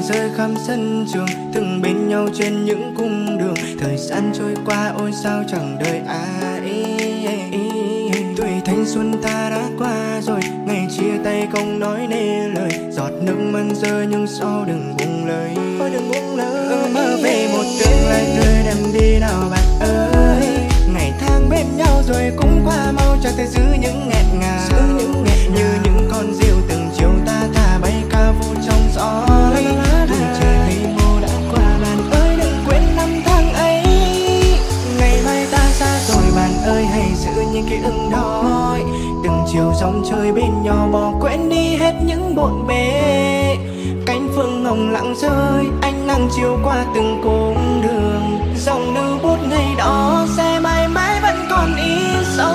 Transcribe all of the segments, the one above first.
rơi khắp sân trường, từng bên nhau trên những cung đường. Thời gian trôi qua ôi sao chẳng đợi ai. Tuổi thanh xuân ta đã qua rồi, ngày chia tay không nói nên lời. Giọt nước mắt rơi nhưng sau đừng buông lời. Mơ về một tương lai tươi đẹp đi nào bạn ơi. Ngày tháng bên nhau rồi cũng qua mau, chẳng thể giữ những nghẹn ngào. Như những con diều từng chiều ta thả bay ca vu trong gió. Tuổi trẻ ngây ngô đã qua bạn ơi, đừng quên năm tháng ấy. Ngày mai ta xa rồi bạn ơi, hãy giữ những ký ức đó. Từng chiều dòng chơi bên nhau, bỏ quên đi hết những bộn bề. Cánh phương hồng lặng rơi, ánh nắng chiều qua từng cung đường. Dòng lưu bút ngày đó sẽ mãi mãi vẫn còn in sâu.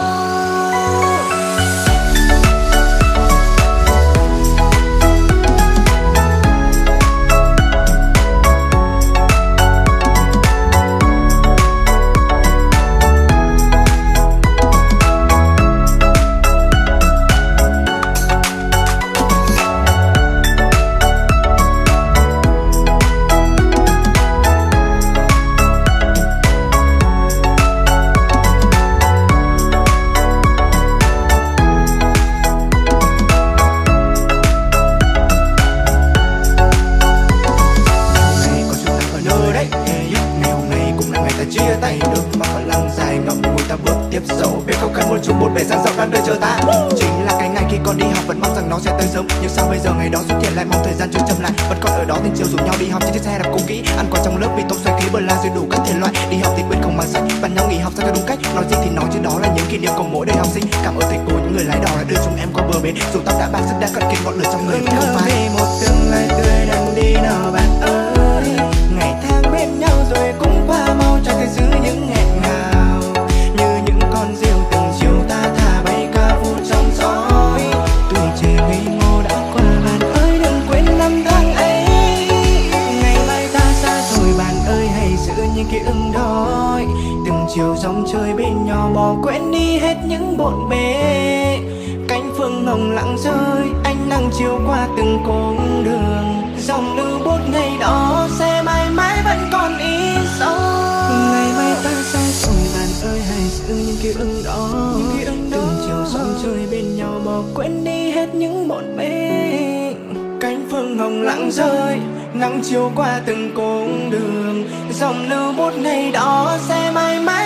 Chia tay được mà vẫn lăng dài ngậm ngùi ta bước tiếp dẫu. Biết không khăn một chút bút bề sáng dọc đang đợi chờ ta. Chính là cái ngày khi còn đi học vẫn mong rằng nó sẽ tới sớm. Nhưng sao bây giờ ngày đó xuất hiện lại mong thời gian trôi chậm lại. Vẫn còn ở đó tình chiều rủ nhau đi học trên chiếc xe đạp cũ kỹ. Ăn qua trong lớp bị tông xoay khí bờ la rồi đủ các thể loại. Đi học thì quên không mang sách, bạn nhau nghỉ học sao cho đúng cách. Nói gì thì nói chứ đó là những kỷ niệm của mỗi đời học sinh. Cảm ơn thầy cô những người lái đò đã đưa chúng em qua bờ bến. Dù tóc đã bạc sức đã cạn kiệt ngọn lửa trong người vẫn không phai. Về một tương lai tươi đang đi nào bạn ơi. Ngày tháng bên nhau rồi cũng qua mau, chẳng thể giữ những nghẹn ngào. Như những con diều từng chiều ta thả bay ca vu trong gió. Tuổi trẻ ngây ngô đã qua bạn ơi, đừng quên năm tháng ấy. Ngày mai ta xa rồi bạn ơi, hãy giữ những ký ức đó. Từng chiều dòng chơi bên nhau, bỏ quên đi hết những bộn bề. Cánh phương hồng lặng rơi, ánh nắng chiều qua từng cung đường. Dòng lưu bút ngày đó sẽ mãi mãi vẫn còn in sâu. Ngày mai ta xa rồi bạn ơi, hãy giữ những ký ức đó. Từng chiều dòng chơi bên nhau, bỏ quên đi hết những bộn bề. Cánh phương hồng lặng rơi, nắng chiều qua từng cung đường. Dòng lưu bút ngày đó sẽ mãi mãi